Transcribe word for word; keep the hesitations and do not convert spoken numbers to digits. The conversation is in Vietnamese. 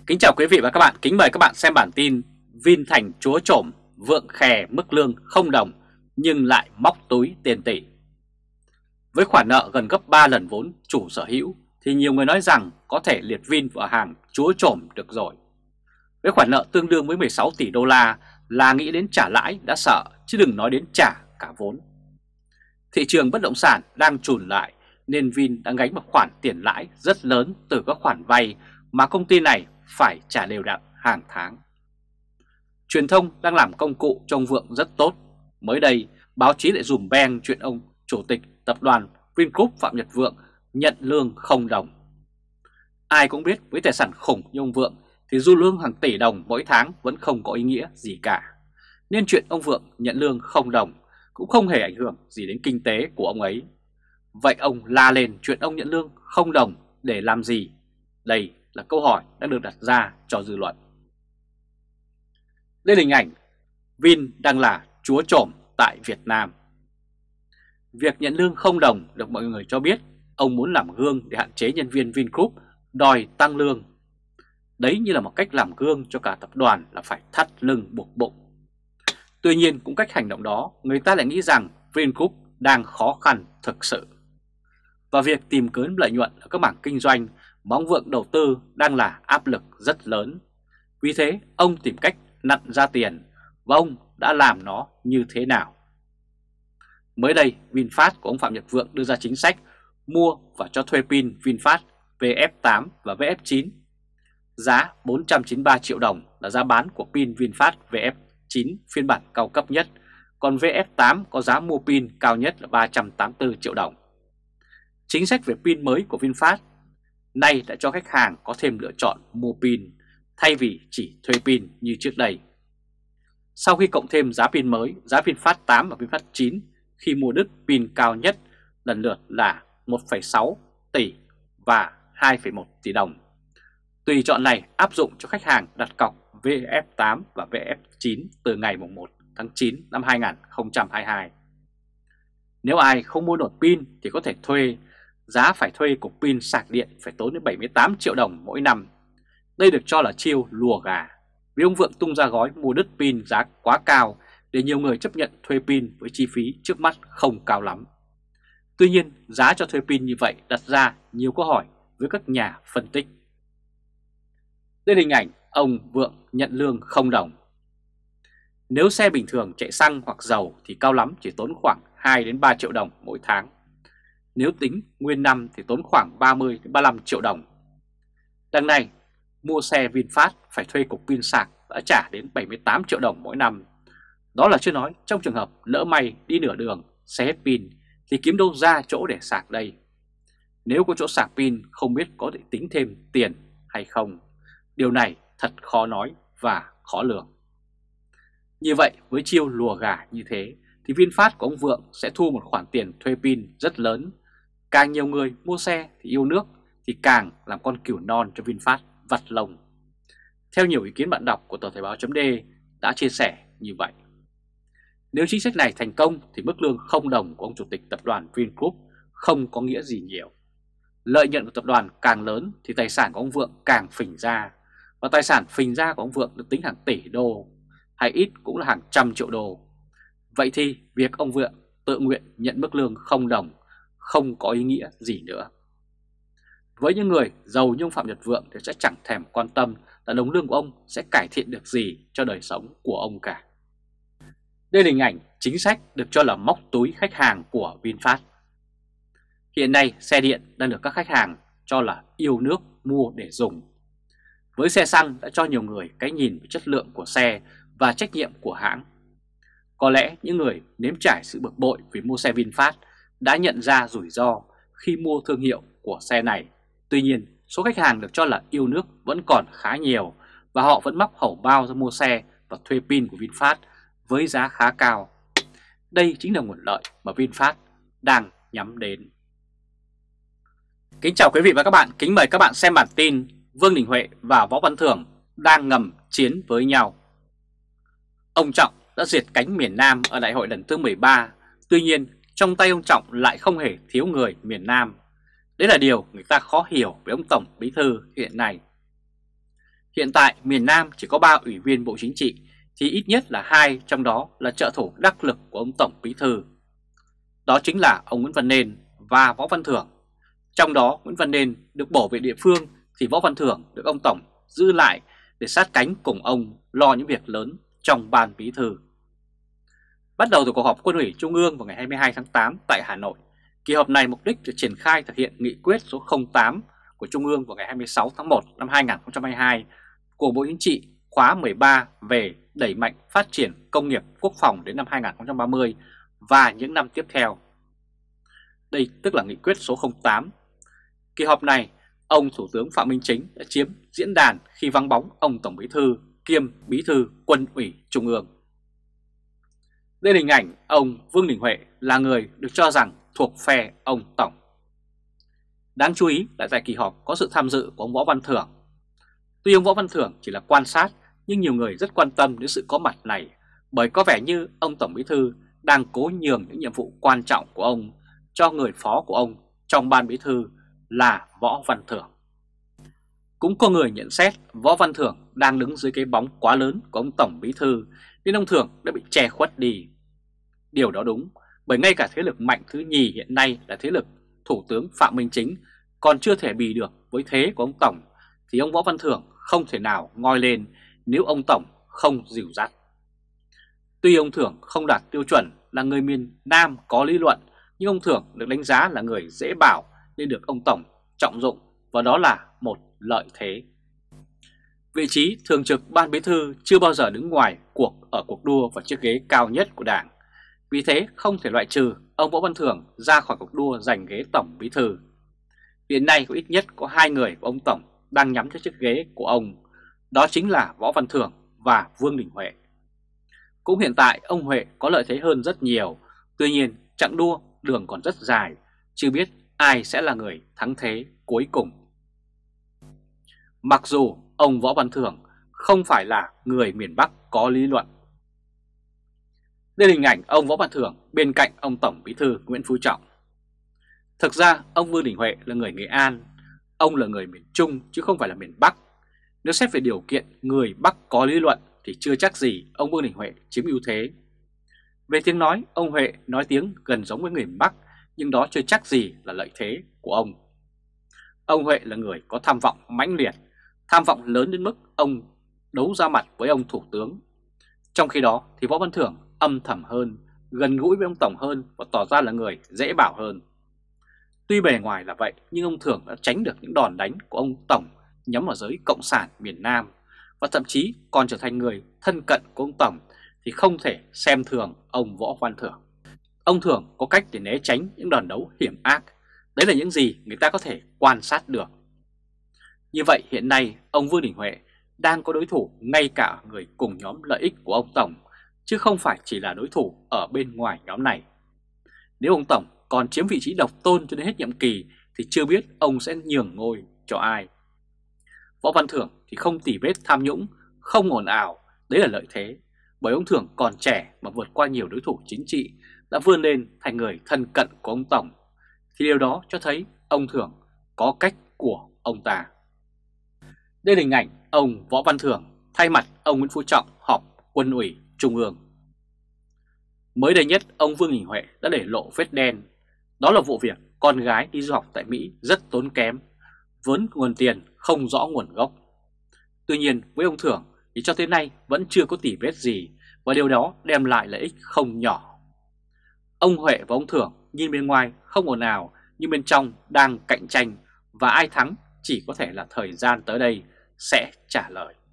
Kính chào quý vị và các bạn, kính mời các bạn xem bản tin Vin thành chúa trổm, vượng khè mức lương không đồng nhưng lại móc túi tiền tỷ. Với khoản nợ gần gấp ba lần vốn chủ sở hữu thì nhiều người nói rằng có thể liệt Vin vào hàng chúa trổm được rồi. Với khoản nợ tương đương với mười sáu tỷ đô la là nghĩ đến trả lãi đã sợ chứ đừng nói đến trả cả vốn. Thị trường bất động sản đang chùn lại nên Vin đang gánh một khoản tiền lãi rất lớn từ các khoản vay mà công ty này phải trả đều đặn hàng tháng. Truyền thông đang làm công cụ cho ông Vượng rất tốt. Mới đây, báo chí lại dùm beng chuyện ông chủ tịch tập đoàn Vingroup Phạm Nhật Vượng nhận lương không đồng. Ai cũng biết với tài sản khủng như ông Vượng thì dư lương hàng tỷ đồng mỗi tháng vẫn không có ý nghĩa gì cả. Nên chuyện ông Vượng nhận lương không đồng cũng không hề ảnh hưởng gì đến kinh tế của ông ấy. Vậy ông la lên chuyện ông nhận lương không đồng để làm gì? Đây là câu hỏi đang được đặt ra cho dư luận. Đây là hình ảnh Vin đang là chúa trổm tại Việt Nam. Việc nhận lương không đồng được mọi người cho biết ông muốn làm gương để hạn chế nhân viên Vingroup đòi tăng lương. Đấy như là một cách làm gương cho cả tập đoàn là phải thắt lưng buộc bụng. Tuy nhiên cũng cách hành động đó, người ta lại nghĩ rằng Vingroup đang khó khăn thực sự. Và việc tìm kiếm lợi nhuận ở các mảng kinh doanh mà ông Vượng đầu tư đang là áp lực rất lớn. Vì thế ông tìm cách nặn ra tiền và ông đã làm nó như thế nào? Mới đây VinFast của ông Phạm Nhật Vượng đưa ra chính sách mua và cho thuê pin VinFast vê ép tám và vê ép chín. Giá bốn trăm chín mươi ba triệu đồng là giá bán của pin VinFast vê ép chín phiên bản cao cấp nhất, còn vê ép tám có giá mua pin cao nhất là ba trăm tám mươi tư triệu đồng. Chính sách về pin mới của VinFast nay đã cho khách hàng có thêm lựa chọn mua pin thay vì chỉ thuê pin như trước đây. Sau khi cộng thêm giá pin mới, giá VinFast tám và VinFast chín khi mua đứt pin cao nhất lần lượt là một phẩy sáu tỷ và hai phẩy một tỷ đồng. Tùy chọn này áp dụng cho khách hàng đặt cọc vê ép tám và vê ép chín từ ngày mùng một tháng chín năm hai nghìn không trăm hai mươi hai. Nếu ai không mua nổi pin thì có thể thuê, giá phải thuê cục pin sạc điện phải tốn đến bảy mươi tám triệu đồng mỗi năm. Đây được cho là chiêu lùa gà, vì ông Vượng tung ra gói mua đứt pin giá quá cao để nhiều người chấp nhận thuê pin với chi phí trước mắt không cao lắm. Tuy nhiên, giá cho thuê pin như vậy đặt ra nhiều câu hỏi với các nhà phân tích. Đây là hình ảnh ông Vượng nhận lương không đồng. Nếu xe bình thường chạy xăng hoặc dầu thì cao lắm chỉ tốn khoảng hai đến ba triệu đồng mỗi tháng. Nếu tính nguyên năm thì tốn khoảng ba mươi đến ba mươi lăm triệu đồng. Đằng này, mua xe VinFast phải thuê cục pin sạc đã trả đến bảy mươi tám triệu đồng mỗi năm. Đó là chưa nói trong trường hợp lỡ may đi nửa đường, xe hết pin thì kiếm đâu ra chỗ để sạc đây. Nếu có chỗ sạc pin không biết có thể tính thêm tiền hay không. Điều này thật khó nói và khó lường. Như vậy với chiêu lùa gà như thế thì VinFast của ông Vượng sẽ thu một khoản tiền thuê pin rất lớn. Càng nhiều người mua xe thì yêu nước thì càng làm con cừu non cho VinFast vặt lông. Theo nhiều ý kiến bạn đọc của tờ Thời báo chấm D đã chia sẻ như vậy. Nếu chính sách này thành công thì mức lương không đồng của ông chủ tịch tập đoàn Vingroup không có nghĩa gì nhiều. Lợi nhuận của tập đoàn càng lớn thì tài sản của ông Vượng càng phình ra. Và tài sản phình ra của ông Vượng được tính hàng tỷ đô, hay ít cũng là hàng trăm triệu đô. Vậy thì việc ông Vượng tự nguyện nhận mức lương không đồng không có ý nghĩa gì nữa. Với những người giàu như ông Phạm Nhật Vượng thì sẽ chẳng thèm quan tâm là đồng lương của ông sẽ cải thiện được gì cho đời sống của ông cả. Đây là hình ảnh chính sách được cho là móc túi khách hàng của VinFast. Hiện nay xe điện đang được các khách hàng cho là yêu nước mua để dùng. Với xe xăng đã cho nhiều người cái nhìn về chất lượng của xe và trách nhiệm của hãng. Có lẽ những người nếm trải sự bực bội vì mua xe VinFast đã nhận ra rủi ro khi mua thương hiệu của xe này. Tuy nhiên, số khách hàng được cho là yêu nước vẫn còn khá nhiều và họ vẫn móc hầu bao ra mua xe và thuê pin của VinFast với giá khá cao. Đây chính là nguồn lợi mà VinFast đang nhắm đến. Kính chào quý vị và các bạn, kính mời các bạn xem bản tin Vương Đình Huệ và Võ Văn Thưởng đang ngầm chiến với nhau. Ông Trọng đã diệt cánh miền Nam ở đại hội lần thứ mười ba, tuy nhiên trong tay ông Trọng lại không hề thiếu người miền Nam. Đấy là điều người ta khó hiểu với ông Tổng Bí Thư hiện nay. Hiện tại miền Nam chỉ có ba ủy viên Bộ Chính trị, thì ít nhất là hai trong đó là trợ thủ đắc lực của ông Tổng Bí thư. Đó chính là ông Nguyễn Văn Nên và Võ Văn Thưởng. Trong đó Nguyễn Văn Nên được bổ về địa phương thì Võ Văn Thưởng được ông Tổng giữ lại để sát cánh cùng ông lo những việc lớn trong Ban Bí thư. Bắt đầu từ cuộc họp Quân ủy Trung ương vào ngày hai mươi hai tháng tám tại Hà Nội, kỳ họp này mục đích để triển khai thực hiện nghị quyết số không tám của Trung ương vào ngày hai mươi sáu tháng một năm hai nghìn không trăm hai mươi hai của Bộ Chính trị khóa mười ba về đẩy mạnh phát triển công nghiệp quốc phòng đến năm hai nghìn không trăm ba mươi và những năm tiếp theo. Đây tức là nghị quyết số không tám. Kỳ họp này, ông Thủ tướng Phạm Minh Chính đã chiếm diễn đàn khi vắng bóng ông Tổng Bí thư kiêm Bí thư Quân ủy Trung ương. Đây là hình ảnh ông Vương Đình Huệ là người được cho rằng thuộc phe ông Tổng. Đáng chú ý là tại kỳ họp có sự tham dự của ông Võ Văn Thưởng. Tuy ông Võ Văn Thưởng chỉ là quan sát, nhưng nhiều người rất quan tâm đến sự có mặt này, bởi có vẻ như ông Tổng Bí thư đang cố nhường những nhiệm vụ quan trọng của ông cho người phó của ông trong Ban Bí thư là Võ Văn Thưởng. Cũng có người nhận xét Võ Văn Thưởng đang đứng dưới cái bóng quá lớn của ông Tổng Bí thư nên ông Thưởng đã bị che khuất đi. Điều đó đúng, bởi ngay cả thế lực mạnh thứ nhì hiện nay là thế lực Thủ tướng Phạm Minh Chính còn chưa thể bì được với thế của ông Tổng, thì ông Võ Văn Thưởng không thể nào ngoi lên nếu ông Tổng không dìu dắt. Tuy ông Thưởng không đạt tiêu chuẩn là người miền Nam có lý luận, nhưng ông Thưởng được đánh giá là người dễ bảo nên được ông Tổng trọng dụng, và đó là một lợi thế. Vị trí thường trực Ban Bí thư chưa bao giờ đứng ngoài cuộc ở cuộc đua vào chiếc ghế cao nhất của Đảng. Vì thế không thể loại trừ ông Võ Văn Thưởng ra khỏi cuộc đua giành ghế Tổng Bí thư. Hiện nay có ít nhất có hai người của ông Tổng đang nhắm tới chiếc ghế của ông, đó chính là Võ Văn Thưởng và Vương Đình Huệ. Cũng hiện tại ông Huệ có lợi thế hơn rất nhiều, tuy nhiên chặng đua đường còn rất dài, chưa biết ai sẽ là người thắng thế cuối cùng. Mặc dù ông Võ Văn Thưởng không phải là người miền Bắc có lý luận. Đây là hình ảnh ông Võ Văn Thưởng bên cạnh ông Tổng Bí thư Nguyễn Phú Trọng. Thực ra ông Vương Đình Huệ là người Nghệ An, ông là người miền Trung chứ không phải là miền Bắc. Nếu xét về điều kiện người Bắc có lý luận thì chưa chắc gì ông Vương Đình Huệ chiếm ưu thế. Về tiếng nói, ông Huệ nói tiếng gần giống với người Bắc, nhưng đó chưa chắc gì là lợi thế của ông. Ông Huệ là người có tham vọng mãnh liệt, tham vọng lớn đến mức ông đấu ra mặt với ông Thủ tướng. Trong khi đó thì Võ Văn Thưởng âm thầm hơn, gần gũi với ông Tổng hơn và tỏ ra là người dễ bảo hơn. Tuy bề ngoài là vậy nhưng ông Thưởng đã tránh được những đòn đánh của ông Tổng nhắm vào giới cộng sản miền Nam, và thậm chí còn trở thành người thân cận của ông Tổng thì không thể xem thường ông Võ Văn Thưởng. Ông Thưởng có cách để né tránh những đòn đấu hiểm ác, đấy là những gì người ta có thể quan sát được. Như vậy hiện nay ông Vương Đình Huệ đang có đối thủ ngay cả người cùng nhóm lợi ích của ông Tổng, chứ không phải chỉ là đối thủ ở bên ngoài nhóm này. Nếu ông Tổng còn chiếm vị trí độc tôn cho đến hết nhiệm kỳ thì chưa biết ông sẽ nhường ngôi cho ai. Võ Văn Thưởng thì không tỉ vết tham nhũng, không ồn ào, đấy là lợi thế, bởi ông Thưởng còn trẻ mà vượt qua nhiều đối thủ chính trị, đã vươn lên thành người thân cận của ông Tổng, thì điều đó cho thấy ông Thưởng có cách của ông ta. Đây là hình ảnh ông Võ Văn Thưởng thay mặt ông Nguyễn Phú Trọng họp Quân ủy Trung ương. Mới đây nhất, ông Vương Đình Huệ đã để lộ vết đen, đó là vụ việc con gái đi du học tại Mỹ rất tốn kém, vốn nguồn tiền không rõ nguồn gốc. Tuy nhiên với ông Thưởng thì cho tới nay vẫn chưa có tỉ vết gì, và điều đó đem lại lợi ích không nhỏ. Ông Huệ và ông Thưởng nhìn bên ngoài không ồn ào nhưng bên trong đang cạnh tranh, và ai thắng chỉ có thể là thời gian tới đây sẽ trả lời.